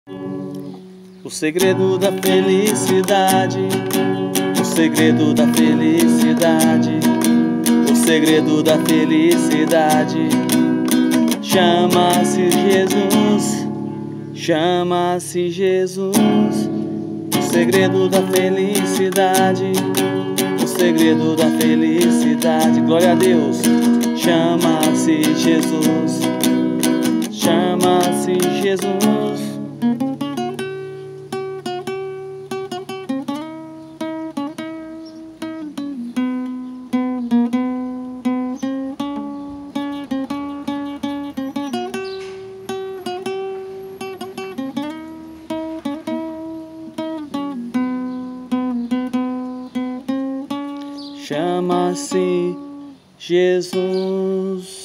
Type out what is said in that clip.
O segredo da felicidade, o segredo da felicidade, o segredo da felicidade chama-se Jesus, chama-se Jesus. O segredo da felicidade, o segredo da felicidade, glória a Deus, chama-se Jesus, chama-se Jesus. Chama-se Jesus.